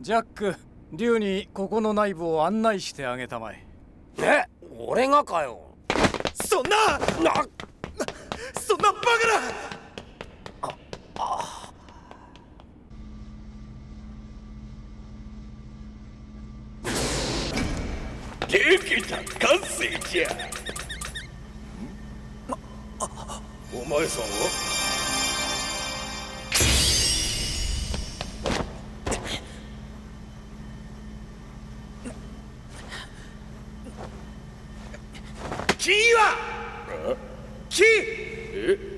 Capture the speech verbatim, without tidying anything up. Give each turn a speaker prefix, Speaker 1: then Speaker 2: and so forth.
Speaker 1: ジャック、竜にここの内部を案内してあげたまえ。
Speaker 2: え、俺がかよ。
Speaker 3: そんななそんなバカな。
Speaker 2: ああ
Speaker 3: できた、完成じゃ。お前さんはキーはキー。え